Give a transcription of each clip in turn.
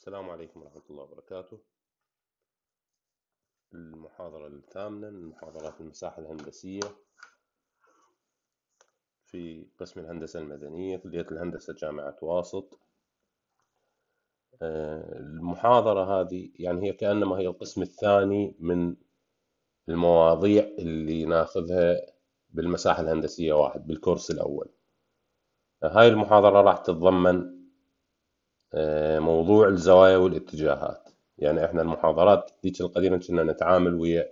السلام عليكم ورحمة الله وبركاته. المحاضرة الثامنة من محاضرات المساحة الهندسية في قسم الهندسة المدنية كلية الهندسة جامعة واسط. المحاضرة هذه يعني هي كأنما هي القسم الثاني من المواضيع اللي ناخذها بالمساحة الهندسية واحد بالكورس الأول. هاي المحاضرة راح تتضمن موضوع الزوايا والاتجاهات. يعني احنا المحاضرات ديك القديمة كنا نتعامل ويا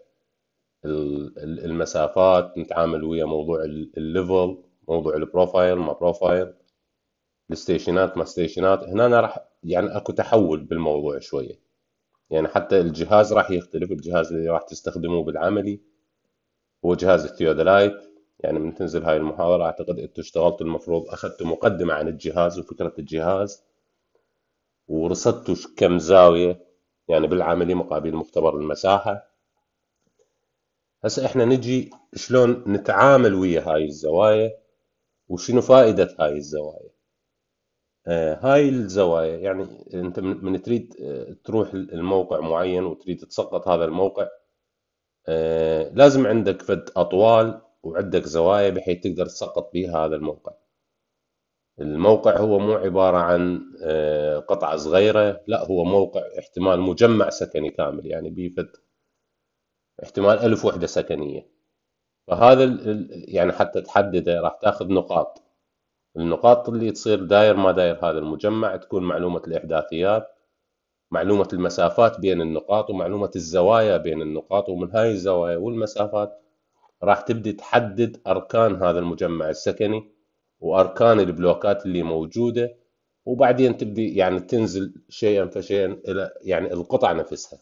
المسافات، نتعامل ويا موضوع الليفل، موضوع البروفايل ما بروفايل، الستيشنات ما ستيشنات. هنا أنا راح يعني اكو تحول بالموضوع شوية، يعني حتى الجهاز راح يختلف. الجهاز اللي راح تستخدموه بالعملي هو جهاز الثيودلايت. يعني من تنزل هاي المحاضرة اعتقد انتوا اشتغلتوا، المفروض اخذتوا مقدمة عن الجهاز وفكرة الجهاز، ورصدتوا كم زاوية يعني بالعملي مقابل مختبر المساحة. هسه احنا نجي شلون نتعامل ويا هاي الزوايا وشنو فائدة هاي الزوايا. هاي الزوايا يعني انت من تريد تروح الموقع معين وتريد تسقط هذا الموقع، لازم عندك فد اطوال وعندك زوايا بحيث تقدر تسقط بها هذا الموقع. الموقع هو مو عبارة عن قطعة صغيرة، لا هو موقع احتمال مجمع سكني كامل، يعني بيفد احتمال 1000 وحدة سكنية. فهذا يعني حتى تحدده راح تاخذ نقاط. النقاط اللي تصير داير ما داير هذا المجمع تكون معلومة الإحداثيات، معلومة المسافات بين النقاط، ومعلومة الزوايا بين النقاط. ومن هاي الزوايا والمسافات راح تبدي تحدد أركان هذا المجمع السكني وأركان البلوكات اللي موجودة، وبعدين تبدي يعني تنزل شيئا فشيئا إلى يعني القطع نفسها.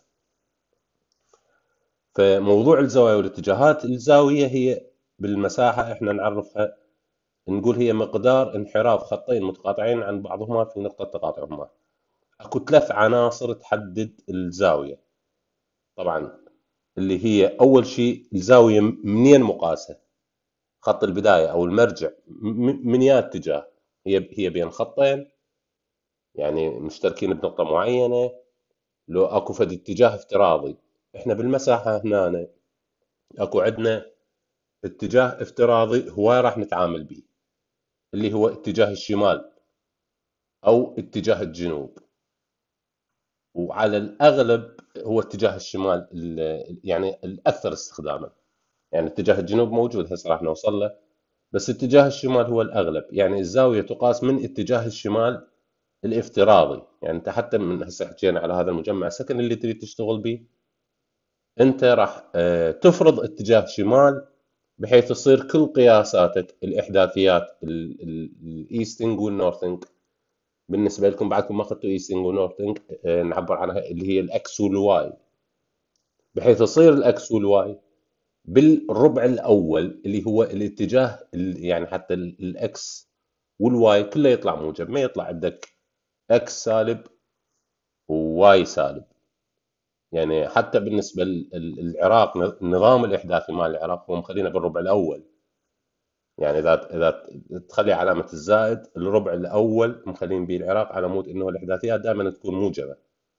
فموضوع الزوايا والاتجاهات، الزاوية هي بالمساحة احنا نعرفها، نقول هي مقدار انحراف خطين متقاطعين عن بعضهما في نقطة تقاطعهما. اكو 3 عناصر تحدد الزاوية. طبعا اللي هي اول شيء الزاوية منين مقاسة، خط البداية او المرجع من يا اتجاه. هي بين خطين يعني مشتركين بنقطة معينة، لو اكو فد اتجاه افتراضي. احنا بالمساحة هنا اكو عندنا اتجاه افتراضي هو راح نتعامل به، اللي هو اتجاه الشمال او اتجاه الجنوب. وعلى الأغلب هو اتجاه الشمال يعني الأكثر استخداما. يعني اتجاه الجنوب موجود هسه راح نوصل له، بس اتجاه الشمال هو الأغلب. يعني الزاوية تقاس من اتجاه الشمال الافتراضي. يعني أنت حتى من هسه حكينا على هذا المجمع السكني اللي تريد تشتغل به، أنت راح تفرض اتجاه شمال بحيث تصير كل قياساتك الإحداثيات الإيستنج والنورثنج. بالنسبة لكم بعدكم ما أخذتوا إيستنج ونورثنج، نعبر عنها اللي هي الأكس والواي، بحيث يصير الأكس والواي بالربع الأول اللي هو الاتجاه يعني حتى الأكس والواي كله يطلع موجب، ما يطلع عندك أكس سالب وواي سالب. يعني حتى بالنسبة للعراق، النظام الإحداثي مال العراق هو مخلينا بالربع الأول. يعني إذا تخلي علامة الزائد الربع الأول مخلين به العراق على مود إنه الإحداثيات دائما تكون موجبة.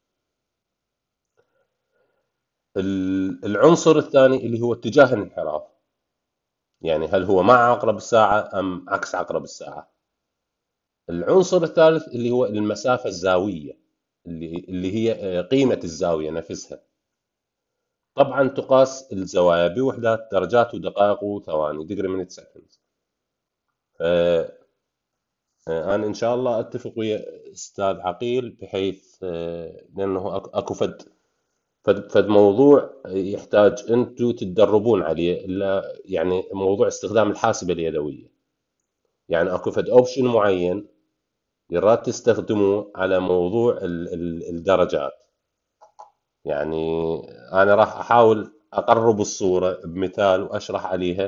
العنصر الثاني اللي هو اتجاه الانحراف، يعني هل هو مع عقرب الساعة أم عكس عقرب الساعة. العنصر الثالث اللي هو المسافة الزاوية، اللي هي قيمة الزاوية نفسها. طبعا تقاس الزوايا بوحدات درجات ودقائق وثواني، degree minute seconds. أنا إن شاء الله أتفق ويا أستاذ عقيل بحيث لأنه أكو فد موضوع يحتاج أنتم تتدربون عليه، إلا يعني موضوع استخدام الحاسبة اليدوية. يعني أكو فد أوبشن معين يراد تستخدموه على موضوع الدرجات. يعني أنا راح أحاول أقرب الصورة بمثال وأشرح عليها،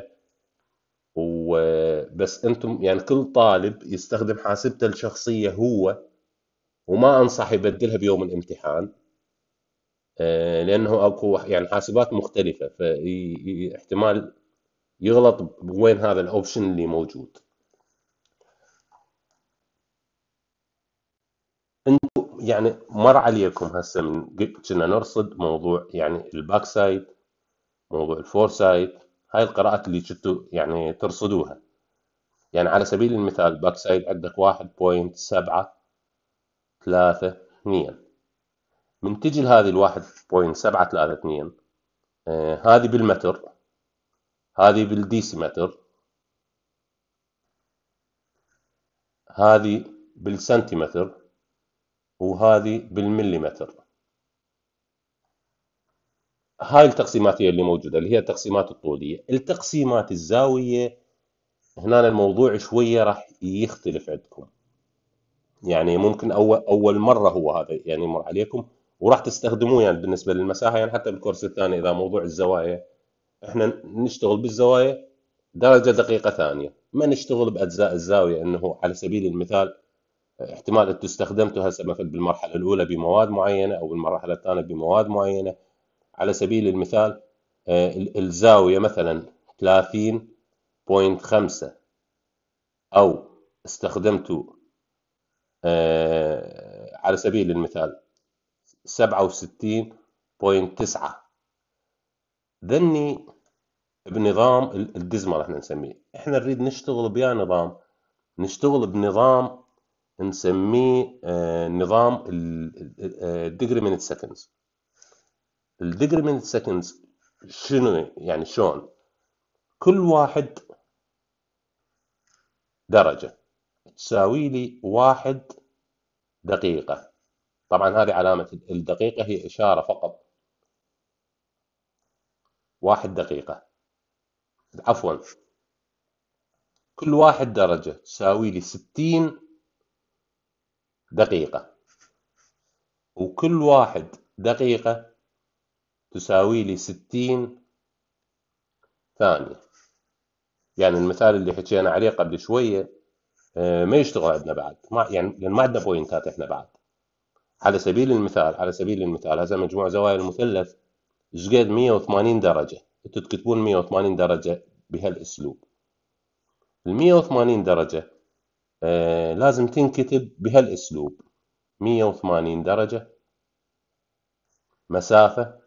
وبس أنتم يعني كل طالب يستخدم حاسبته الشخصية هو، وما أنصح يبدلها بيوم الامتحان، لأنه أكو يعني حاسبات مختلفة فاحتمال يغلط وين هذا الأوبشن اللي موجود. يعني مر عليكم هسه كنا نرصد موضوع يعني الباك سايد، موضوع الفور سايد، هاي القراءات اللي كنتوا يعني ترصدوها. يعني على سبيل المثال باك سايد عندك 1.732، من تجي لهذه ال 1.732، هذه بالمتر، هذه بالديسيمتر، هذه بالسنتيمتر، وهذه بالمليمتر. هاي التقسيمات هي اللي موجودة، اللي هي التقسيمات الطولية. التقسيمات الزاوية هنا الموضوع شوية راح يختلف عندكم. يعني ممكن أول مرة هو هذا يعني يمر عليكم وراح تستخدموه يعني بالنسبة للمساحة. يعني حتى بالكورس الثاني إذا موضوع الزوايا، إحنا نشتغل بالزوايا درجة دقيقة ثانية، ما نشتغل بأجزاء الزاوية. إنه على سبيل المثال احتمال أنتم استخدمتوا هسه مثلا بالمرحلة الأولى بمواد معينة أو بالمرحلة الثانية بمواد معينة. على سبيل المثال الزاوية مثلا 30.5، أو استخدمتوا على سبيل المثال 67.9، ذني بنظام الدزمة راح نسميه. احنا نريد نشتغل بيا نظام، نشتغل بنظام نسميه نظام الديجري مينت سكندز. الديجري مينت سكندز شنو يعني؟ شلون كل واحد درجة تساوي لي 1 دقيقة. طبعا هذه علامة الدقيقة هي إشارة فقط. 1 دقيقة، عفوا، كل 1 درجة تساوي لي 60 دقيقة، وكل 1 دقيقة تساوي لي 60 ثانية. يعني المثال اللي حكينا عليه قبل شوية ما يشتغل عندنا بعد، ما يعني لأن ما عندنا بوينتات إحنا بعد. على سبيل المثال هذا مجموع زوايا المثلث ايش قد 180 درجة. انتوا تكتبون 180 درجة بهالاسلوب. ال 180 درجة لازم تنكتب بهالاسلوب: 180 درجة مسافة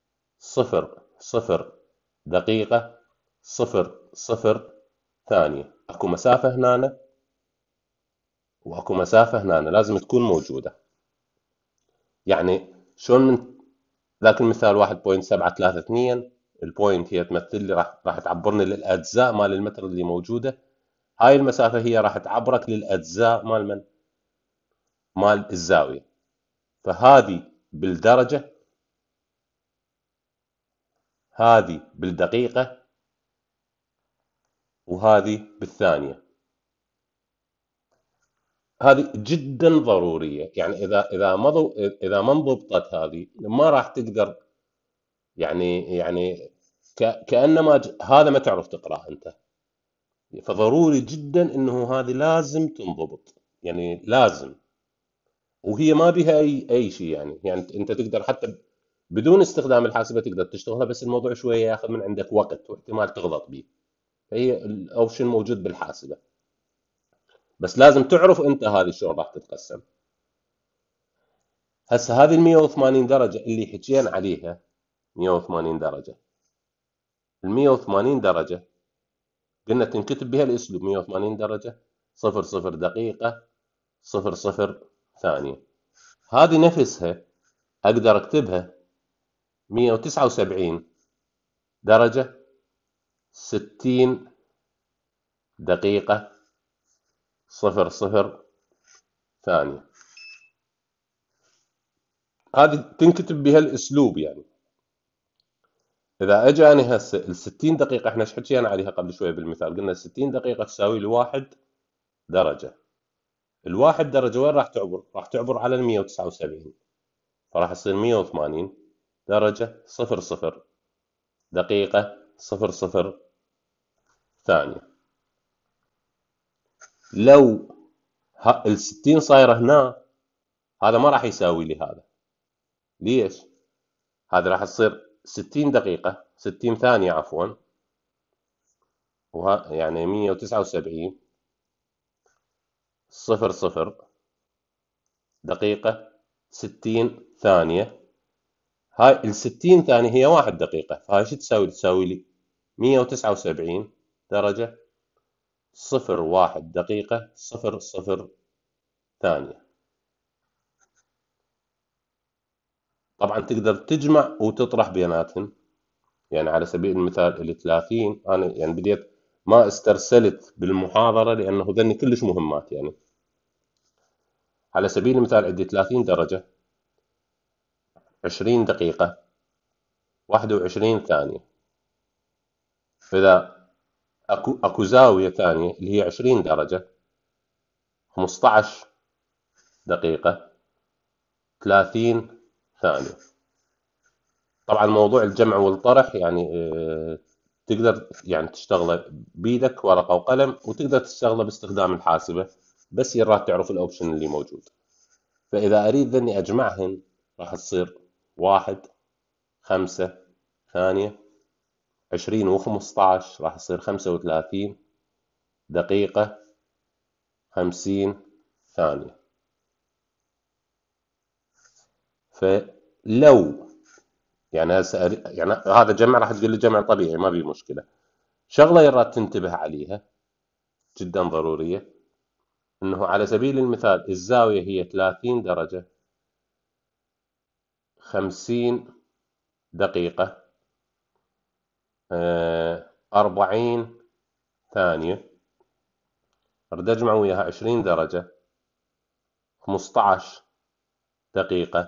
0.0 دقيقة 0.0 ثانية. اكو مسافة هنا واكو مسافة هنا لازم تكون موجودة. يعني شلون من ذاك المثال 1.732، البوينت هي تمثل لي، راح تعبرني للاجزاء مال المتر اللي موجوده. هاي المسافه هي راح تعبرك للاجزاء مال مال الزاويه. فهذه بالدرجه، هذه بالدقيقه، وهذه بالثانيه. هذه جدا ضروريه. يعني اذا ما انضبطت هذه ما راح تقدر. يعني كانما هذا ما تعرف تقراه انت. فضروري جدا انه هذه لازم تنضبط، يعني لازم. وهي ما بها اي شيء. يعني انت تقدر حتى بدون استخدام الحاسبه تقدر تشتغلها، بس الموضوع شويه ياخذ من عندك وقت واحتمال تغلط به. فهي الاوبشن موجود بالحاسبه، بس لازم تعرف انت هذه شلون راح تتقسم. هسه هذه ال 180 درجه اللي حكينا عليها، 180 درجه، ال 180 درجه قلنا تنكتب بها الاسلوب: 180 درجه 0.0 دقيقه 0.0 ثانيه. هذه نفسها اقدر اكتبها 179 درجة 60 دقيقة 0.0 ثانية. هذه تنكتب بهالاسلوب. يعني اذا اجاني هسه ال 60 دقيقة، احنا ايش حكينا عليها قبل شوي بالمثال؟ قلنا 60 دقيقة تساوي ل 1 درجة. الواحد درجة وين راح تعبر؟ راح تعبر على ال 179، فراح يصير 180 درجة 0.0 دقيقة 0.0 ثانية. لو ال 60 صايرة هنا، هذا ما راح يساوي لي هذا. ليش؟ هذا راح تصير 60 دقيقة 60 ثانية عفوا، يعني 179 0.0 دقيقة 60 ثانية. هاي ال60 ثانية هي 1 دقيقة، فهاي شو تساوي؟ تساوي لي 179 درجة، 1 دقيقة 00 ثانية. طبعا تقدر تجمع وتطرح بيناتهم. يعني على سبيل المثال ال 30، أنا يعني بديت ما استرسلت بالمحاضرة لأنه ذني كلش مهمات. يعني على سبيل المثال عندي 30 درجة، 20 دقيقة، 21 ثانية. فإذا أكو زاوية ثانية اللي هي 20 درجة، 15 دقيقة، 30 ثانية. طبعا موضوع الجمع والطرح يعني تقدر يعني تشتغله بيدك ورقة وقلم، وتقدر تشتغله باستخدام الحاسبة، بس يراد تعرف الأوبشن اللي موجود. فإذا أريد إني أجمعهن راح تصير 1 5 ثانية، 20 و15 راح يصير 35 دقيقة 50 ثانية. فلو يعني يعني هذا جمع، راح تقول لي جمع طبيعي ما بي مشكلة. شغلة يراد تنتبه عليها جدا ضرورية، انه على سبيل المثال الزاوية هي 30 درجة، 50 دقيقة، 40 ثانية. اريد اجمع وياها 20 درجة، 15 دقيقة،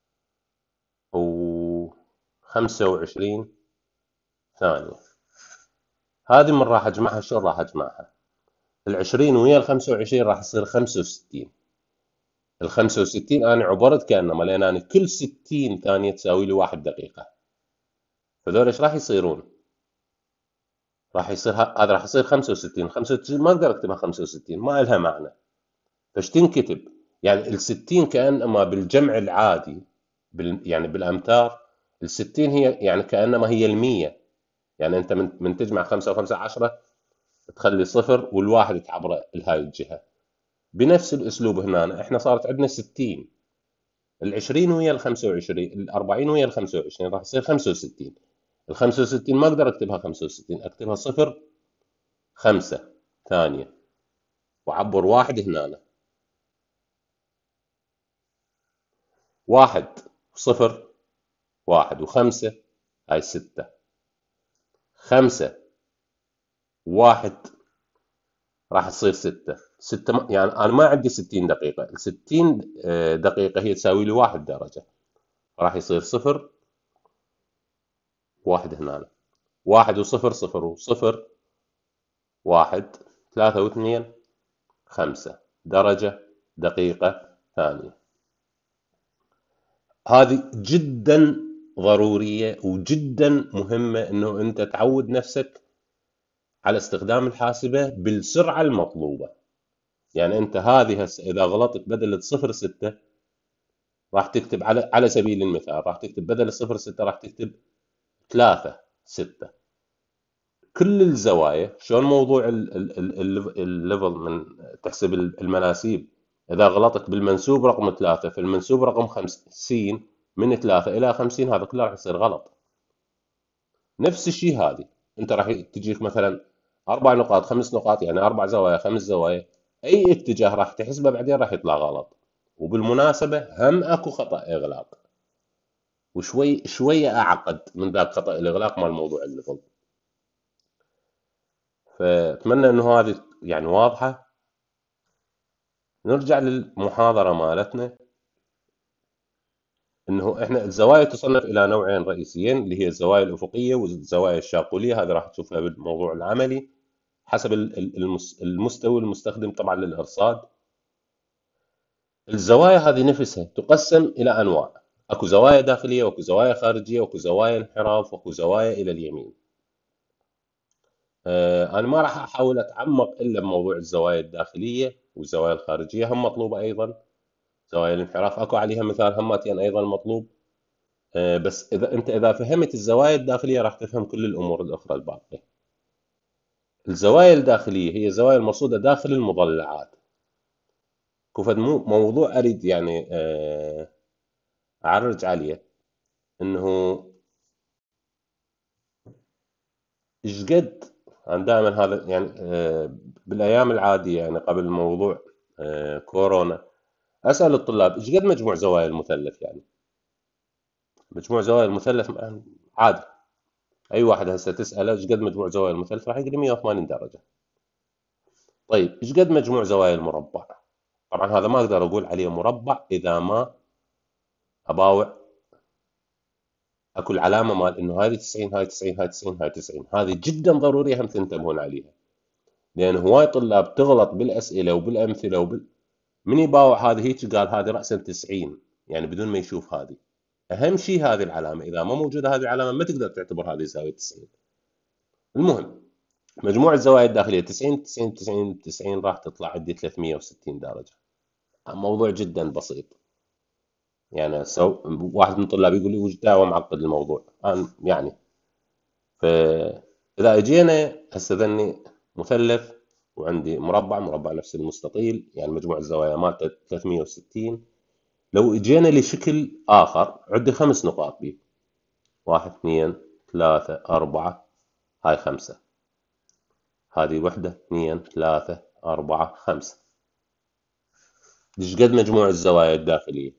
و 25 ثانية. هذه من راح اجمعها؟ شلون راح اجمعها؟ ال20 ويا ال25 راح يصير 65. ال65 انا عبرت كانما، لان انا كل 60 ثانية تساوي لي 1 دقيقة. فذول ايش راح يصيرون؟ راح يصير هذا راح يصير 65. 65 ما اقدر اكتبها 65، ما لها معنى. فايش تنكتب؟ يعني ال60 كانما بالجمع العادي، يعني بالامتار، ال60 هي يعني كانما هي ال100. يعني انت من تجمع 5 و5 10 تخلي صفر والواحد تعبره لهاي الجهه. بنفس الاسلوب هنا احنا صارت عندنا 60، ال20 ويا ال25، ال40 ويا ال25 راح يصير 65. ال65 ما اقدر اكتبها 65، اكتبها 0 5 ثانية، وعبر واحد هنا. 1 0 1 و5 هاي 6. 5 1 راح تصير 6. 6 يعني انا ما عندي 60 دقيقة. ال 60 دقيقة هي تساوي لي 1 درجة، راح يصير 0 1 هنا. 1 و0 0 و0 1 3 و2 5 درجة دقيقة ثانية. هذه جدا ضرورية وجدا مهمة، انه انت تعود نفسك على استخدام الحاسبة بالسرعة المطلوبة. يعني انت هذه هسه اذا غلطت بدل 0.6 راح تكتب على سبيل المثال، راح تكتب بدل 0.6 راح تكتب 3.6. كل الزوايا شلون موضوع الليفل من تحسب المناسيب. اذا غلطت بالمنسوب رقم 3 فالمنسوب رقم 50، من 3 الى 50 هذا كله راح يصير غلط. نفس الشيء هذه انت راح تجيك مثلا 4 نقاط 5 نقاط، يعني 4 زوايا 5 زوايا، اي اتجاه راح تحسبه بعدين راح يطلع غلط. وبالمناسبة هم اكو خطأ اغلاق، وشوي شوية اعقد من ذاك خطأ الاغلاق مال موضوع الليفل. فاتمنى انه هذه يعني واضحة. نرجع للمحاضرة مالتنا. انه احنا الزوايا تصنف الى نوعين رئيسيين، اللي هي الزوايا الافقية والزوايا الشاقولية. هذه راح تشوفها بالموضوع العملي حسب المستوى المستخدم طبعا للارصاد. الزوايا هذه نفسها تقسم الى انواع. اكو زوايا داخلية، واكو زوايا خارجية، واكو زوايا انحراف، واكو زوايا الى اليمين. انا ما راح احاول اتعمق الا بموضوع الزوايا الداخلية، والزوايا الخارجية هم مطلوبة ايضا. زوايا الانحراف اكو عليها مثال هماتين ايضا مطلوب. بس اذا فهمت الزوايا الداخليه راح تفهم كل الامور الاخرى الباقيه. الزوايا الداخليه هي الزوايا المرصوده داخل المضلعات. كفد موضوع اريد يعني أعرج عليه إنه إيش قد. أنا دائما هذا يعني بالأيام العادية يعني قبل موضوع كورونا، أسأل الطلاب إيش قد مجموع زوايا المثلث يعني. مجموع زوايا المثلث عادي، أي واحد هسه تسأله إيش قد مجموع زوايا المثلث راح يقول لي 180 درجة. طيب إيش قد مجموع زوايا المربع؟ طبعا هذا ما أقدر أقول عليه مربع إذا ما أباوع اكو العلامه مال انه هذه 90 هاي 90 هاي 90 هاي 90. هذه جدا ضروريه هم تنتبهون عليها، لان هواي طلاب تغلط بالاسئله وبالامثله من يباوع هذه هيك قال هذه راسا 90 يعني بدون ما يشوف هذه. اهم شيء هذه العلامه، اذا ما موجوده هذه العلامه ما تقدر تعتبر هذه زاويه 90. المهم مجموع الزوايا الداخليه 90 90 90 90 راح تطلع عندي 360 درجه. موضوع جدا بسيط. يعني واحد من طلابي يقول لي وش دعوه معقد الموضوع. أنا يعني فإذا اجينا هسه ذني مثلث وعندي مربع نفس المستطيل، يعني مجموع الزوايا مالته 360. لو اجينا لشكل آخر عندي 5 نقاط بيه، 1 2 3 4 هاي 5، هذه وحدة 2 3 4 5. ايش قد مجموع الزوايا الداخلية؟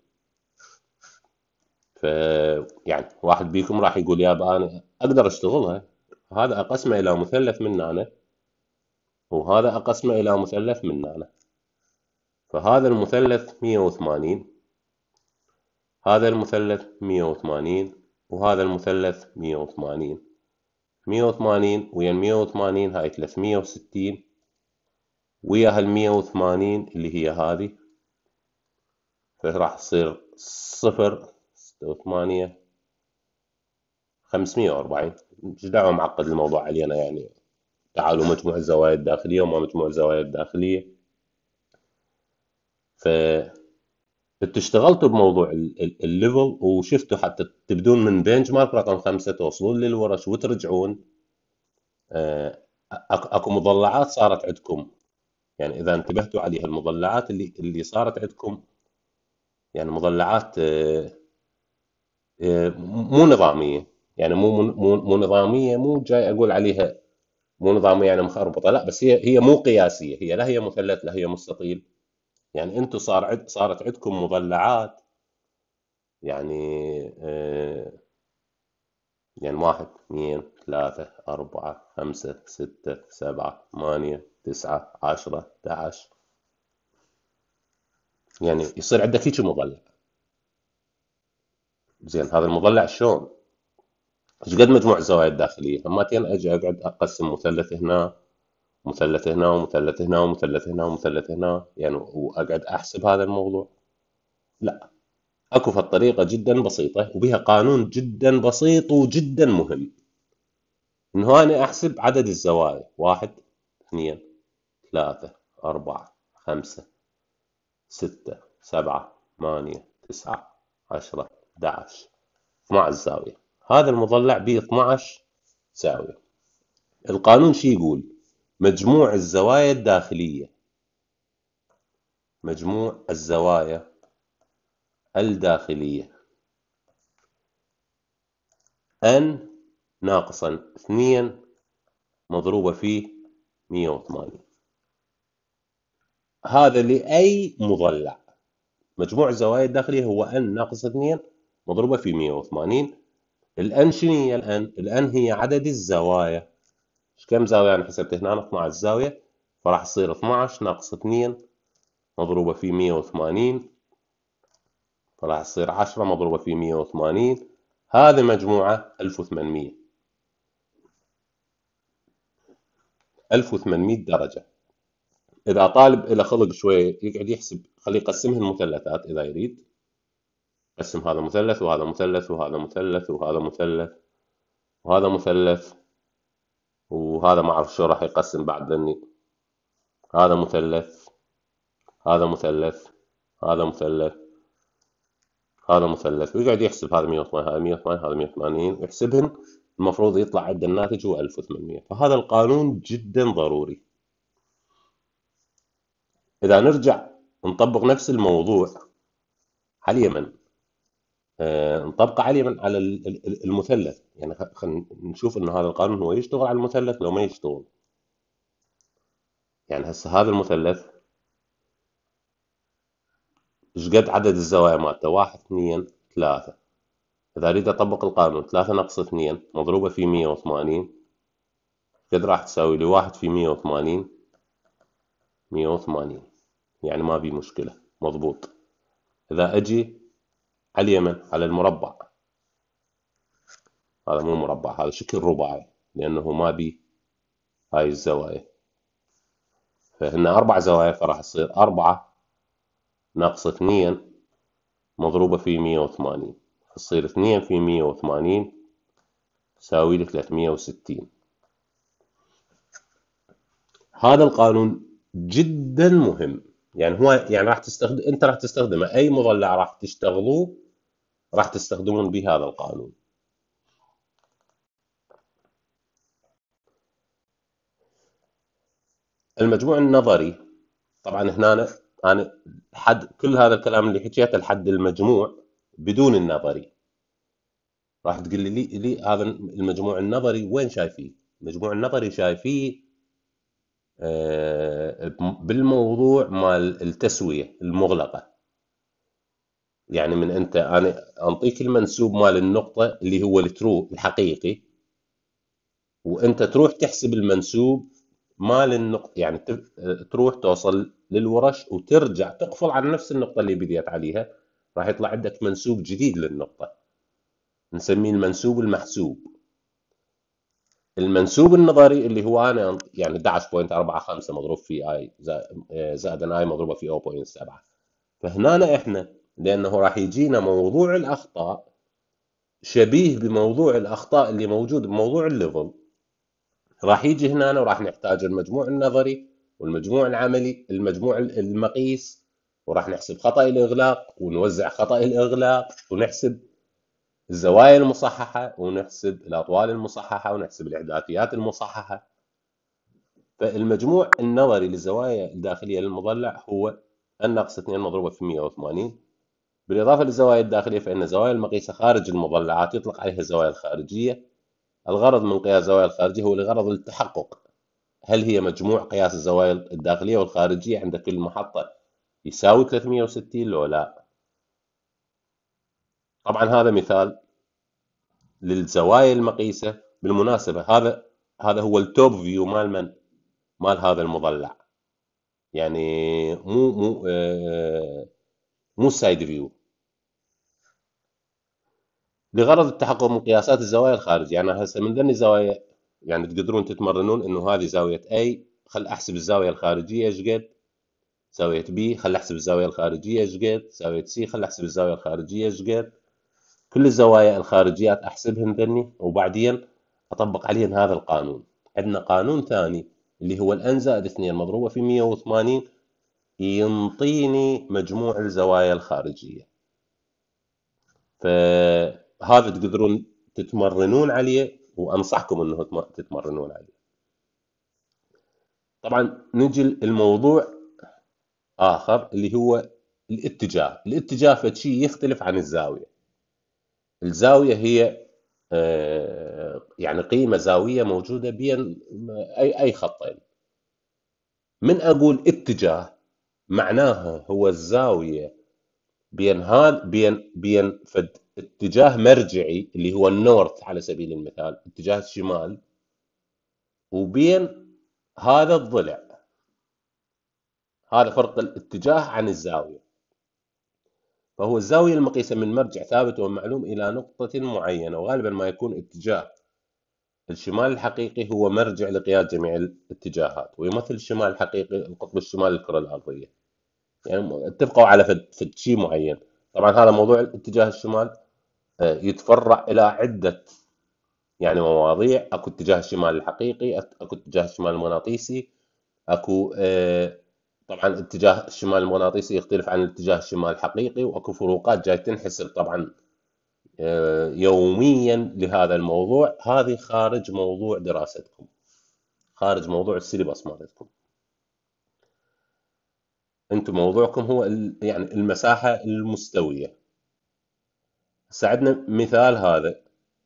ف يعني واحد بيكم راح يقول يابا أنا أقدر أشتغلها، هذا أقسمه إلى مثلث من هنا وهذا أقسمه إلى مثلث من هنا. فهذا المثلث 180، هذا المثلث 180، وهذا المثلث 180. 180 ويا 180 هاي 360 ويا هال 180 اللي هي هذه، فراح تصير 0 6 8 540. مش دعوة معقد الموضوع علينا يعني. تعالوا مجموع الزوايا الداخلية وما مجموع الزوايا الداخلية. ف انتوا اشتغلتوا بموضوع الليفل وشفتوا حتى تبدون من بنش مارك رقم 5 توصلون للورش وترجعون. اكو مضلعات صارت عندكم، يعني اذا انتبهتوا عليها المضلعات اللي صارت عندكم، يعني مضلعات مو نظاميه. يعني مو نظاميه، مو جاي اقول عليها مو نظاميه يعني مخربطه، لا بس هي مو قياسيه، هي لا هي مثلث لا هي مستطيل. يعني انتم صارت عندكم مضلعات، يعني يعني 1 2 3 4 5 6 7 8 9 10 11. يعني يصير عندك هيك مضلع. زين هذا المضلع شلون؟ ايش قد مجموع الزوايا الداخليه؟ همتين اجي اقعد اقسم مثلث هنا مثلث هنا ومثلث هنا ومثلث هنا ومثلث هنا يعني واقعد احسب هذا الموضوع؟ لا. اكو في الطريقه جدا بسيطه وبها قانون جدا بسيط وجدا مهم، انه انا احسب عدد الزوايا 1 2 3 4 5 6 7 8 9 10 11 12 زاوية. هذا المضلع به 12 زاوية. القانون شي يقول؟ مجموع الزوايا الداخلية، مجموع الزوايا الداخلية n ناقصا 2 مضروبة في 180. هذا لأي مضلع. مجموع الزوايا الداخلية هو n ناقص 2 مضروبة في 180. الان شنو هي الان هي عدد الزوايا. كم زاوية أنا حسبت هنا 12 زاوية، فراح تصير 12 ناقص 2 مضروبة في 180، فراح تصير 10 مضروبة في 180. هذه مجموعة 1800. 1800 درجة. إذا طالب إلى خلق شوية يقعد يحسب، خليه يقسمها المثلثات إذا يريد. قسم هذا مثلث وهذا مثلث وهذا مثلث وهذا مثلث وهذا مثلث، وهذا ما أعرف شو راح يقسم بعد ذني. هذا مثلث، هذا مثلث، هذا مثلث، هذا مثلث، ويقعد يحسب هذا 180 هذا 180 هذا 180 ويحسبهن. المفروض يطلع عند الناتج هو 1800. فهذا القانون جدا ضروري. إذا نرجع نطبق نفس الموضوع على اليمن، نطبقه عليه على المثلث. يعني خلينا نشوف ان هذا القانون هو يشتغل على المثلث لو ما يشتغل. يعني هسه هذا المثلث ايش قد عدد الزوايا مالته؟ 1 2 3. اذا اريد اطبق القانون 3 ناقص 2 مضروبة في 180 قد راح تساوي لي 1 في 180 180. يعني ما في مشكلة، مضبوط. اذا اجي على اليمن على المربع، هذا مو مربع، هذا شكل رباعي لانه ما بي هاي الزوايا، فهن 4 زوايا، فراح تصير 4 ناقص 2 مضروبة في 180، تصير 2 في 180 تساوي لي 360. هذا القانون جدا مهم. يعني هو يعني راح تستخدم، انت راح تستخدمه، اي مضلع راح تشتغلوه راح تستخدمون بهذا القانون. المجموع النظري طبعا هنا أنا حد كل هذا الكلام اللي حكيته لحد المجموع بدون النظري. راح تقول لي هذا المجموع النظري وين شايفيه؟ المجموع النظري شايفيه بالموضوع مال التسوية المغلقة. يعني من انت انا انطيك المنسوب مال النقطة اللي هو الترو الحقيقي، وانت تروح تحسب المنسوب مال النقطة. يعني تروح توصل للورش وترجع تقفل على نفس النقطة اللي بديت عليها، راح يطلع عندك منسوب جديد للنقطة نسميه المنسوب المحسوب. المنسوب النظري اللي هو انا يعني 11.45 مضروب في اي زائد اي مضروبة في 0.7. فهنا احنا لانه راح يجينا موضوع الاخطاء شبيه بموضوع الاخطاء اللي موجود بموضوع الليفل، راح يجي هنا وراح نحتاج المجموع النظري والمجموع العملي، المجموع المقيس، وراح نحسب خطأ الإغلاق ونوزع خطأ الإغلاق ونحسب الزوايا المصححة ونحسب الأطوال المصححة ونحسب الإحداثيات المصححة. فالمجموع النظري للزوايا الداخلية للمضلع هو n ناقص 2 مضروبة في 180. بالإضافة للزوايا الداخلية فإن الزوايا المقيسة خارج المضلعات يطلق عليها الزوايا الخارجية. الغرض من قياس الزوايا الخارجية هو لغرض التحقق هل هي مجموع قياس الزوايا الداخلية والخارجية عند كل محطة يساوي 360 لو لا. طبعا هذا مثال للزوايا المقيسة. بالمناسبة هذا هو التوب فيو مال مال هذا المضلع. يعني مو السايد فيو. لغرض التحقق من قياسات الزوايا الخارجية، يعني هسه من ذني الزوايا يعني تقدرون تتمرنون انه هذه زاوية A، خل احسب الزاوية الخارجية ايش قد، زاوية B خل احسب الزاوية الخارجية ايش قد، زاوية C خل احسب الزاوية الخارجية ايش قد. كل الزوايا الخارجيات احسبهن ذني وبعدين اطبق عليهن هذا القانون. عندنا قانون ثاني اللي هو الان زائد 2 مضروبة في 180 ينطيني مجموع الزوايا الخارجية. فهذا تقدرون تتمرنون عليه وانصحكم انه تتمرنون عليه. طبعا نجي الموضوع اخر اللي هو الاتجاه فشي يختلف عن الزاوية. الزاوية هي يعني قيمة زاوية موجودة بين أي خطين. من أقول اتجاه معناها هو الزاوية بين هذا بين فد اتجاه مرجعي اللي هو النورث على سبيل المثال اتجاه الشمال، وبين هذا الضلع. هذا فرق الاتجاه عن الزاوية. فهو الزاوية المقيسة من مرجع ثابت ومعلوم إلى نقطة معينة، وغالبا ما يكون اتجاه الشمال الحقيقي هو مرجع لقياس جميع الاتجاهات، ويمثل الشمال الحقيقي القطب الشمالي للكرة الأرضية. يعني اتفقوا على فد شيء معين. طبعا هذا موضوع الاتجاه الشمال يتفرع إلى عدة يعني مواضيع. اكو اتجاه الشمال الحقيقي، اكو اتجاه الشمال المغناطيسي، اكو طبعا اتجاه الشمال المغناطيسي يختلف عن الاتجاه الشمال الحقيقي، واكو فروقات جاي تنحسب طبعا يوميا لهذا الموضوع. هذه خارج موضوع دراستكم، خارج موضوع السيلبس مالتكم. انتم موضوعكم هو يعني المساحة المستوية. ساعدنا مثال هذا.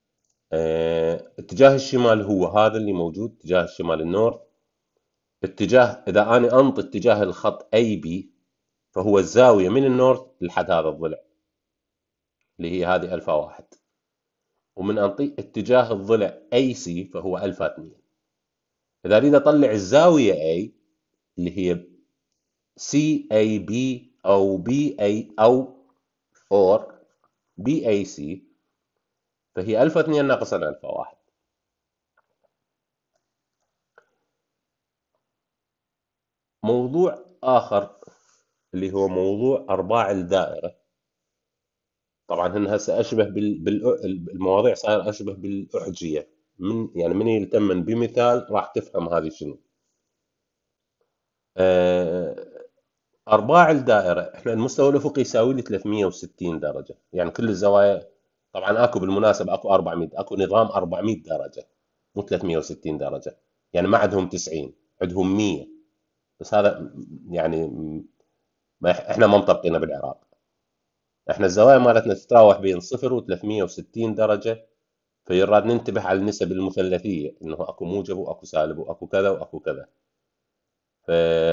اتجاه الشمال هو هذا اللي موجود، اتجاه الشمال النورث. إذا أنا أنطي اتجاه الخط أي بي، فهو الزاوية من النورث لحد هذا الضلع اللي هي هذه ألفا واحد. ومن أنطي اتجاه الضلع أي سي فهو ألفا اثنين. إذا أريد أطلع الزاوية A اللي هي سي أي بي أو بي أي أو أور بي أي سي، فهي ألفا اثنين ناقصا ألفا واحد. موضوع آخر اللي هو موضوع أرباع الدائرة. طبعا هن هسه أشبه المواضيع صار أشبه بالأحجية. من يلتمن بمثال راح تفهم هذه شنو. آه، أرباع الدائرة، إحنا المستوى الأفقي يساوي لي 360 درجة، يعني كل الزوايا. طبعا أكو بالمناسبة أكو 400، أكو نظام 400 درجة مو 360 درجة. يعني ما عندهم 90، عندهم 100. بس هذا يعني ما إحنا ما مطبقينه بالعراق. إحنا الزوايا مالتنا تتراوح بين 0 و 360 درجة. فيراد ننتبه على النسب المثلثية، إنه أكو موجب وأكو سالب وأكو كذا وأكو كذا. ف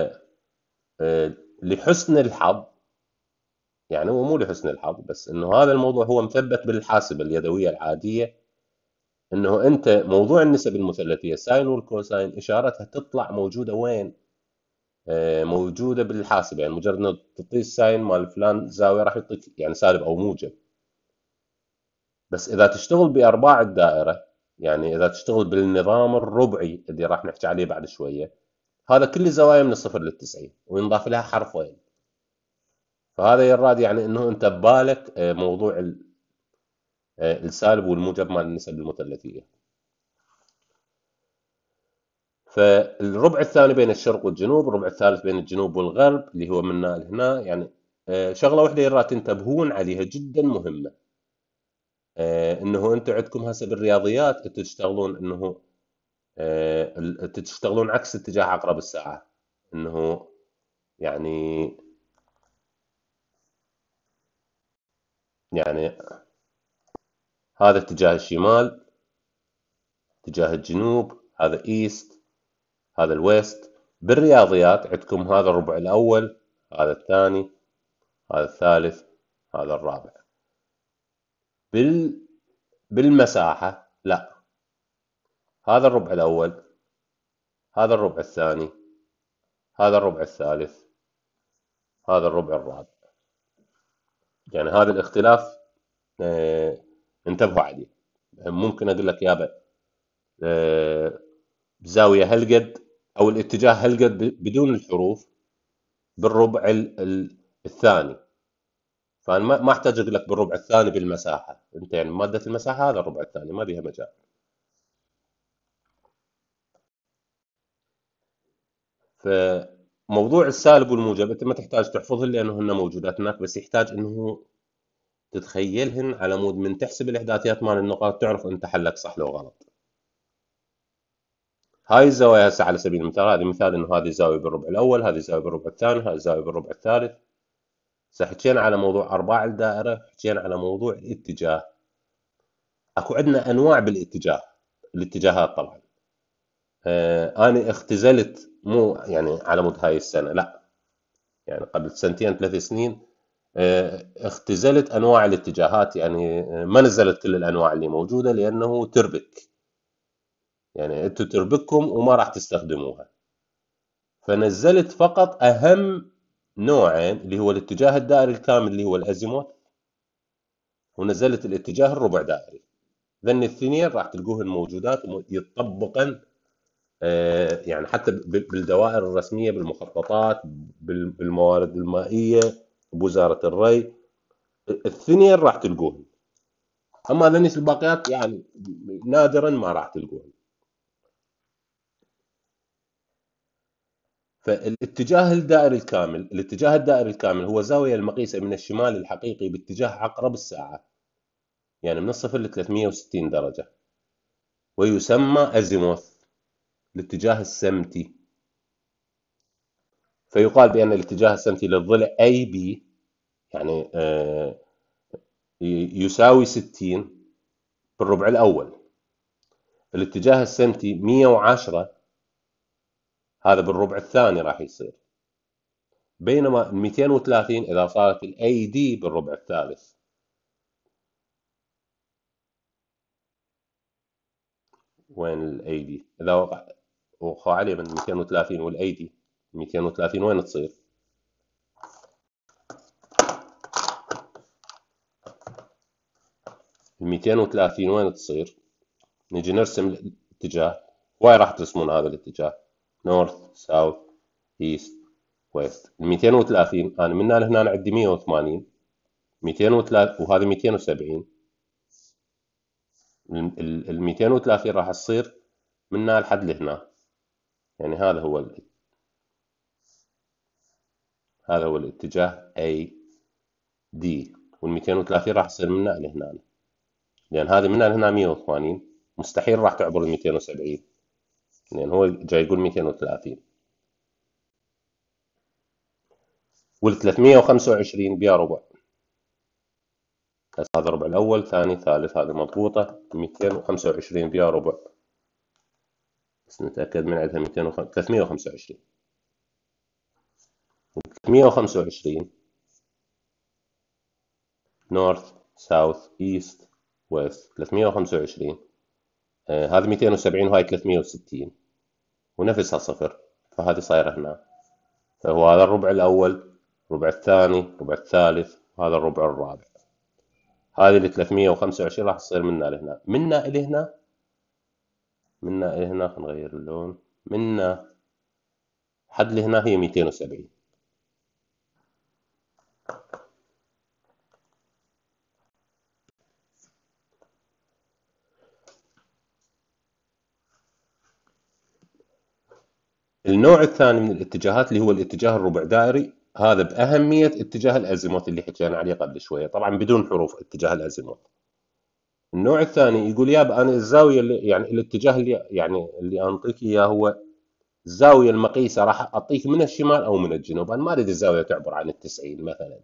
لحسن الحظ، يعني هو مو لحسن الحظ بس، انه هذا الموضوع هو مثبت بالحاسبه اليدويه العاديه. انه انت موضوع النسب المثلثيه الساين والكوساين اشارتها تطلع موجوده وين؟ موجوده بالحاسبه. يعني مجرد انه تعطيه الساين مال فلان زاويه راح يعطيك يعني سالب او موجب. بس اذا تشتغل بارباع الدائره، يعني اذا تشتغل بالنظام الربعي اللي راح نحكي عليه بعد شويه، هذا كل الزوايا من الصفر للتسعين وينضاف لها حرفين. فهذا يراد يعني انه انت ببالك موضوع السالب والموجب مال النسب المثلثيه. فالربع الثاني بين الشرق والجنوب، الربع الثالث بين الجنوب والغرب اللي هو من هنا لهنا. يعني شغله واحده يراد تنتبهون عليها جدا مهمه. انه انتم عندكم هسه بالرياضيات تشتغلون انه تشتغلون عكس اتجاه عقرب الساعه. انه يعني يعني هذا اتجاه الشمال، اتجاه الجنوب هذا ايست، هذا الويست. بالرياضيات عندكم هذا الربع الأول، هذا الثاني، هذا الثالث، هذا الرابع. بال... بالمساحة لا، هذا الربع الأول، هذا الربع الثاني، هذا الربع الثالث، هذا الربع الرابع. يعني هذا الاختلاف آه... انتبهوا عليه. ممكن أقول لك يابا آه... زاوية هالقد أو الاتجاه هالقد بدون الحروف بالربع الثاني. فانا ما احتاج اقول لك بالربع الثاني بالمساحه. انت يعني ماده المساحه هذا الربع الثاني ما بيها مجال. فموضوع السالب والموجب انت ما تحتاج تحفظهن لانه موجودات هناك، بس يحتاج انه تتخيلهن على مود من تحسب الاحداثيات مال النقاط تعرف انت حلك صح لو غلط. هاي الزوايا هسه على سبيل المثال، هذه مثال انه هذه زاويه بالربع الاول، هذه زاويه بالربع الثاني، هذه زاويه بالربع الثالث. حكينا على موضوع ارباع الدائره، حكينا على موضوع الاتجاه. اكو عندنا انواع بالاتجاه، الاتجاهات طبعا. انا اختزلت مو يعني على مود هاي السنه لا، يعني قبل سنتين 3 سنين اختزلت انواع الاتجاهات. يعني ما نزلت كل الانواع اللي موجوده لانه تربك، يعني انتم تربككم وما راح تستخدموها. فنزلت فقط اهم نوعين اللي هو الاتجاه الدائري الكامل اللي هو الازيموث، ونزلت الاتجاه الربع دائري. ذن الاثنين راح تلقوهن موجودات يطبقن يعني حتى بالدوائر الرسميه بالمخططات بالموارد المائيه بوزاره الري. الثنين راح تلقوهن. اما ذنيس الباقيات يعني نادرا ما راح تلقوهن. فالاتجاه الدائري الكامل، الاتجاه الدائري الكامل هو زاويه المقيسه من الشمال الحقيقي باتجاه عقرب الساعه، يعني من الصفر ل 360 درجه، ويسمى ازيموث، الاتجاه السمتي. فيقال بان الاتجاه السمتي للضلع اي بي، يعني يساوي 60 بالربع الأول. الاتجاه السمتي 110، هذا بالربع الثاني راح يصير. بينما 230 إذا صارت الاي دي بالربع الثالث. وين الاي دي؟ إذا وقع عليه من 230 والاي دي، 230 وين تصير؟ ال 230 وين تصير؟ نجي نرسم الاتجاه. واي راح ترسمون هذا الاتجاه؟ نورث، ساوث، ايست، ويست. ال 230 انا من هنا لهنا عندي 180، 203 وهذه 270. ال 230 راح تصير من هنا لحد لهنا، يعني هذا هو الاتجاه A D. وال 230 راح تصير من هنا لهنا، لأن هذه من هنا لهنا 180، مستحيل راح تعبر ال 270، لأن هو جاي يقول 230. وال 325 بيا ربع. هذا الربع الأول، ثاني، ثالث، هذه مضبوطة. 225 بيا ربع، بس نتأكد من عندها 325. 325 نورث، ساوث، ايست، ويست. 325 هذه 270 وهاي 360 ونفسها صفر، فهذه صايرة هنا. فهو هذا الربع الأول، الربع الثاني، الربع الثالث، وهذا الربع الرابع. هذه ال 325 راح تصير منا لهنا، منا إلى هنا، منا إلى هنا. خلينا نغير اللون. منا حد لهنا هي 270. النوع الثاني من الاتجاهات اللي هو الاتجاه الربع دائري، هذا بأهمية اتجاه الأزيموت اللي حكينا عليه قبل شوية، طبعا بدون حروف اتجاه الأزيموت. النوع الثاني يقول يابا أنا الزاوية اللي يعني الاتجاه اللي أنطيك إياه هو الزاوية المقيسة، راح أعطيك من الشمال أو من الجنوب. أنا ما أريد الزاوية تعبر عن 90 مثلا،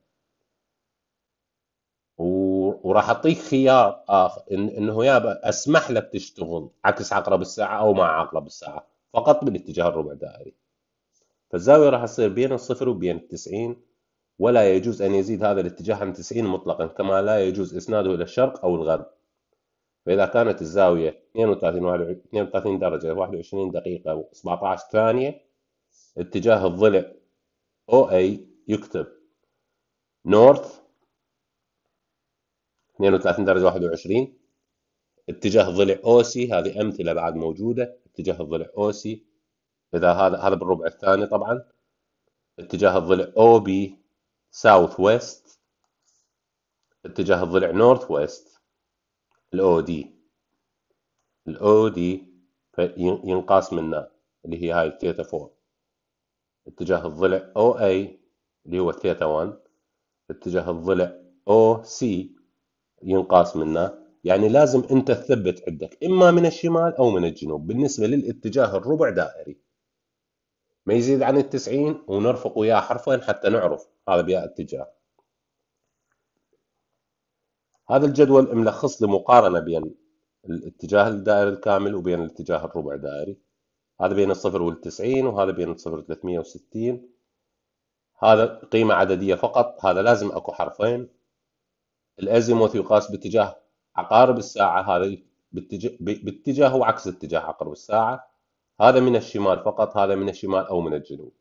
وراح أعطيك خيار آخر إنه يابا أسمح لك تشتغل عكس عقرب الساعة أو مع عقرب الساعة فقط بالاتجاه الربع دائري. فالزاوية راح تصير بين الصفر وبين 90، ولا يجوز أن يزيد هذا الاتجاه عن 90 مطلقا، كما لا يجوز إسناده إلى الشرق أو الغرب. فإذا كانت الزاوية 32 درجة 21 دقيقة و17 ثانية، اتجاه الضلع OA يكتب نورث 32 درجة 21. اتجاه الضلع OC، هذه أمثلة بعد موجودة. اتجاه الضلع OC إذا هذا بالربع الثاني طبعا. اتجاه الضلع OB ساوث ويست. اتجاه الضلع نورث ويست الأو دي ينقاس منه اللي هي هاي الثيتا 4. اتجاه الضلع او اي اللي هو الثيتا 1. اتجاه الضلع او سي ينقاس منه. يعني لازم انت تثبت عندك اما من الشمال او من الجنوب بالنسبة للاتجاه الربع دائري، ما يزيد عن 90 ونرفق وياه حرفين حتى نعرف هذا بيا اتجاه. هذا الجدول ملخص لمقارنة بين الاتجاه الدائري الكامل وبين الاتجاه الربع دائري. هذا بين الصفر والتسعين، وهذا بين الصفر وثلاثمية وستين. هذا قيمة عددية فقط، هذا لازم أكو حرفين. الأزيموث يقاس باتجاه عقارب الساعة، هذا باتجاه وعكس اتجاه عقرب الساعة. هذا من الشمال فقط، هذا من الشمال أو من الجنوب.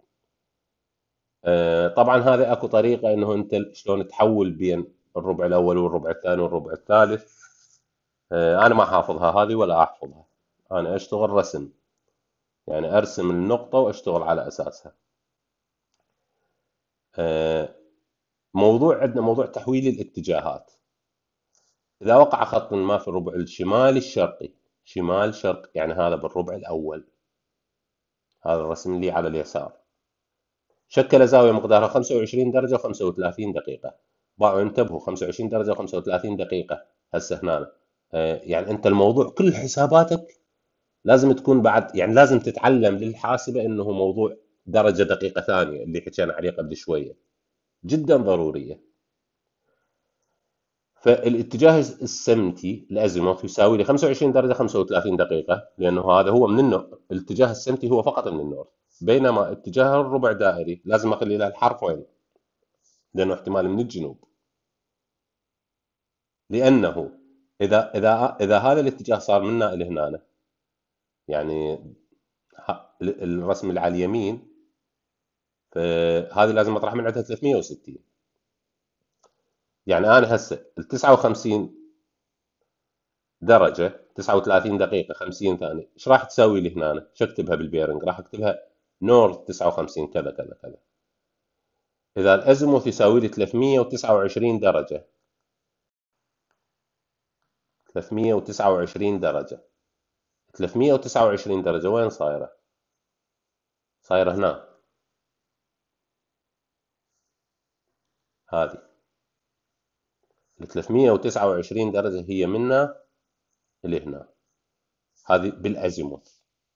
طبعا هذا أكو طريقة إنه أنت شلون تحول بين الربع الأول والربع الثاني والربع الثالث. أنا ما حافظها هذه ولا أحفظها، أنا أشتغل رسم، يعني أرسم النقطة وأشتغل على أساسها. عندنا موضوع تحويل الاتجاهات. إذا وقع خط ما في الربع الشمالي الشرقي، شمال شرق، يعني هذا بالربع الأول، هذا الرسم اللي على اليسار، شكل زاوية مقدارها 25 درجة و35 دقيقة. باعوا انتبهوا، 25 درجة و35 دقيقة هسه هنا. يعني أنت الموضوع كل حساباتك لازم تكون بعد، يعني لازم تتعلم للحاسبة إنه موضوع درجة دقيقة ثانية اللي حكينا عليه قبل شوية، جدا ضرورية. فالاتجاه السمتي الازيموث يساوي لي 25 درجه 35 دقيقه، لانه هذا هو من الاتجاه السمتي هو فقط من النورث، بينما اتجاه الربع دائري لازم اخلي له الحرف وين؟ لانه احتمال من الجنوب. لانه اذا هذا الاتجاه صار من هنا الى هنا، يعني الرسم اللي على اليمين، فهذه لازم اطرح من عندها 360. يعني انا هسه ال 59 درجه 39 دقيقه 50 ثانيه، ايش راح تساوي لي هنا؟ شو اكتبها بالبيرنج؟ راح اكتبها نورث 59 كذا كذا كذا. اذا الازيموث يساوي لي 329 درجه، 329 درجه، 329 درجه وين صايره؟ صايره هنا، هذه ال 329 درجه هي منا لهنا، هذه بالازيموث.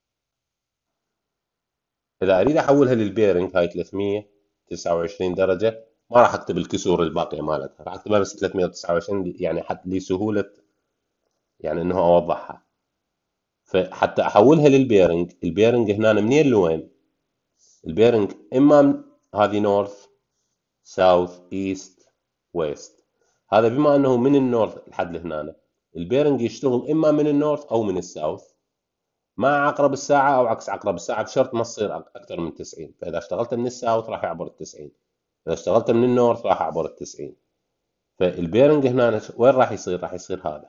اذا اريد احولها للبيرنج هاي 329 درجه، ما راح اكتب الكسور الباقيه مالتها، راح اكتبها بس 329، يعني حتى لسهوله يعني انه اوضحها. فحتى احولها للبيرنج، البيرنج هنا منين لوين؟ البيرنج اما هذه نورث ساوث ايست ويست. هذا بما انه من النورث لحد لهنا، البيرنج يشتغل اما من النورث او من الساوث مع عقرب الساعة أو عكس عقرب الساعة، بشرط ما تصير أكثر من 90. فإذا اشتغلت من الساوث راح يعبر ال 90، إذا اشتغلت من النورث راح يعبر ال 90. فالبيرنج هنا وين راح يصير؟ راح يصير هذا.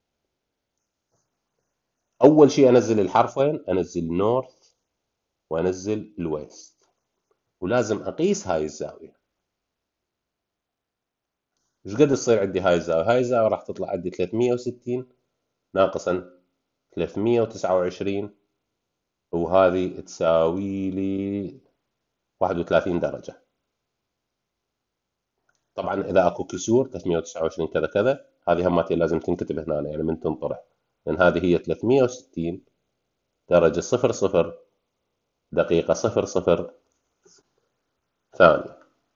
أول شيء أنزل الحرف وين؟ أنزل نورث وأنزل الويست، ولازم أقيس هاي الزاوية. إيش قد تصير عندي هاي الزاوية؟ هاي الزاوية راح تطلع عندي 360 ناقصا 329، وهذه تساوي لي 31 درجة. طبعا اذا اكو كسور 329 كذا كذا، هذه هماتي لازم تنكتب هنا يعني من تنطرح، لان هذه هي 360 درجه 00 دقيقه 00 ثانيه.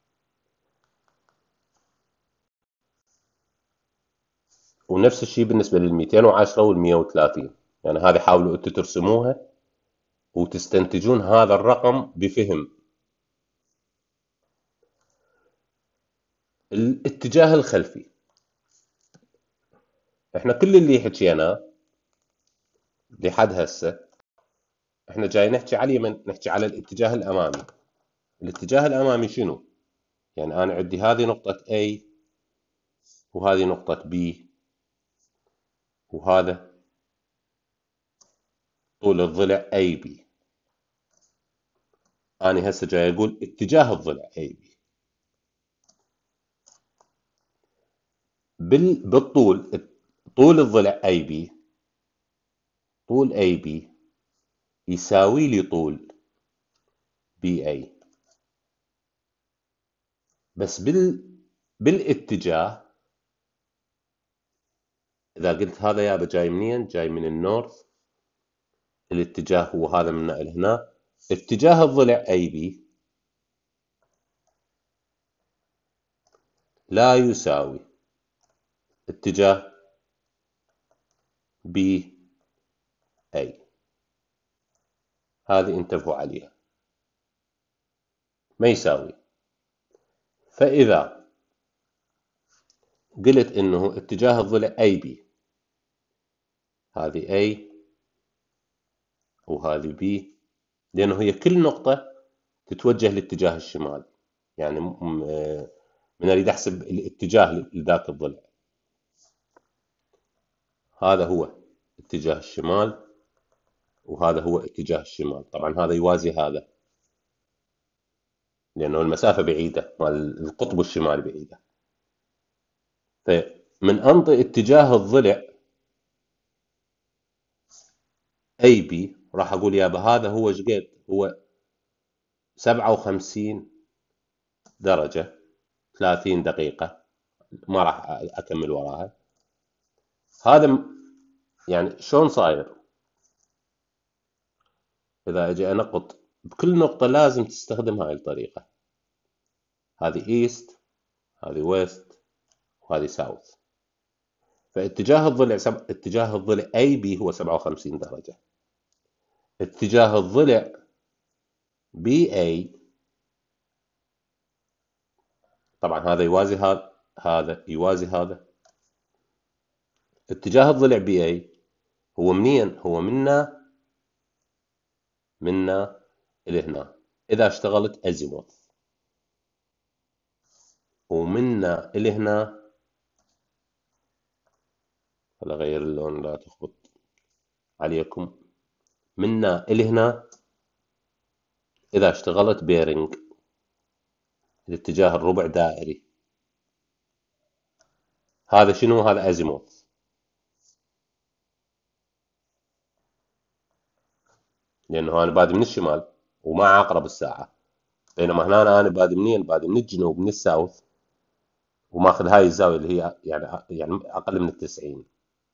ونفس الشيء بالنسبه لل 210 وال 130. يعني هذه حاولوا انتم ترسموها وتستنتجون هذا الرقم بفهم. الاتجاه الخلفي، احنا كل اللي حكيناه لحد هسه احنا جاي نحكي على اليمن، نحكي على الاتجاه الامامي. الاتجاه الامامي شنو؟ يعني انا عندي هذه نقطه A وهذه نقطه B، وهذا طول الضلع AB. أنا هسه جاي أقول اتجاه الضلع AB بالطول. طول الضلع AB، طول AB يساوي لي طول BA، بس بالاتجاه إذا قلت هذا يابا جاي منين؟ جاي من النورث، الاتجاه هو هذا من هنا إلى هنا. اتجاه الضلع AB لا يساوي اتجاه BA، هذه انتبهوا عليها، ما يساوي. فإذا قلت إنه اتجاه الضلع AB، هذه A وهذه B، لأنه هي كل نقطة تتوجه لاتجاه الشمال. يعني من أريد أحسب الاتجاه لذاك الضلع، هذا هو اتجاه الشمال وهذا هو اتجاه الشمال. طبعا هذا يوازي هذا لأنه المسافة بعيدة، مال القطب الشمالي بعيدة. فمن أنطي اتجاه الضلع AB راح أقول يابا هذا هو شقد؟ هو 57 درجة 30 دقيقة، ما راح أكمل وراها. هذا يعني شلون صاير؟ إذا أجي أنقط بكل نقطة لازم تستخدم هاي الطريقة، هذه إيست، هذه ويست، وهذه ساوث. اتجاه الضلع اي بي هو 57 درجة. اتجاه الضلع بي اي، طبعا هذا يوازي هذا يوازي هذا. اتجاه الضلع بي اي هو منين؟ هو منا إلى هنا إذا اشتغلت أزيموث، ومنا إلى هنا، هلا غير اللون لا تخبط عليكم، منا إلى هنا إذا اشتغلت بيرنج الاتجاه الربع دائري. هذا شنو؟ هذا أزيموث، لأنه أنا بادي من الشمال ومع عقرب الساعة، بينما هنا أنا بادي منين؟ بادي من الجنوب، من الساوث، وماخذ هاي الزاوية اللي هي يعني أقل من ال90.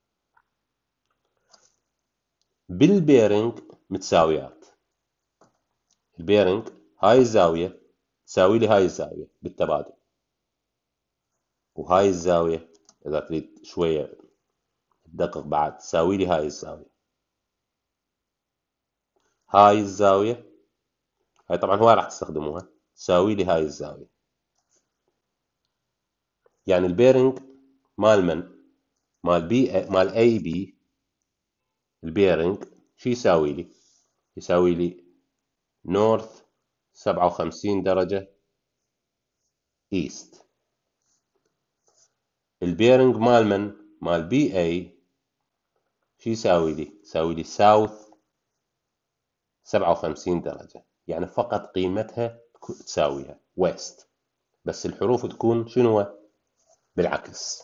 بالبيرنج متساويات. البيرنج هاي الزاوية تساوي لي هاي الزاوية بالتبادل، وهاي الزاوية إذا تريد شوية تدقق بعد تساوي لي هاي الزاوية. هاي الزاوية هاي طبعا هواي راح تستخدموها، تساوي لي هاي الزاوية. يعني البيرنج مال من؟ مال اي بي، البيرنج شو يساوي لي؟ يساوي لي نورث 57 درجة ايست. البيرنج مال من؟ مال بي اي شو يساوي لي؟ يساوي لي ساوث 57 درجة، يعني فقط قيمتها تساويها ويست، بس الحروف تكون شنو؟ بالعكس.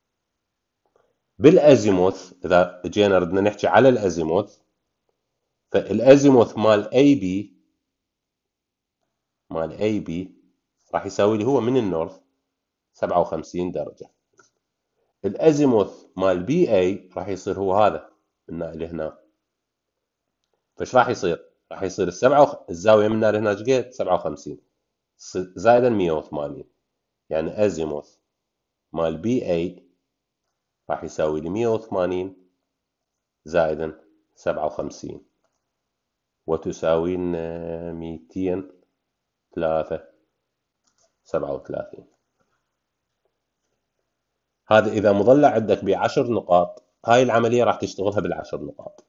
بالازيموث اذا جينا ردنا نحكي على الازيموث، فالازيموث مال اي بي راح يساوي لي هو من النورث 57 درجة. الازيموث مال بي اي راح يصير هو هذا من هنا لهنا. فايش راح يصير؟ راح يصير الزاوية من هنا لهنا ايش قد؟ 57 زائدا 180. يعني ازيموث مال بي اي راح يساوي لي 180 زائدا 57، وتساوي 237. هذا إذا مضلع عندك ب10 نقاط، هاي العملية راح تشتغلها بال10 نقاط.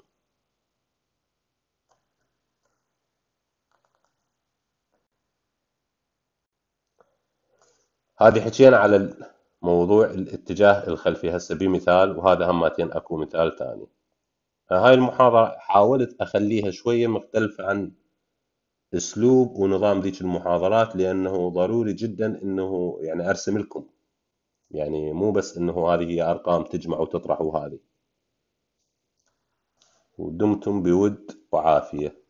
هذه حكينا على موضوع الاتجاه الخلفي هسه بمثال، وهذا همتين اكو مثال ثاني. هاي المحاضرة حاولت اخليها شوية مختلفة عن اسلوب ونظام ذيك المحاضرات، لانه ضروري جدا انه يعني ارسم لكم، يعني مو بس انه هذه هي ارقام تجمع وتطرح وهذه. ودمتم بود وعافية.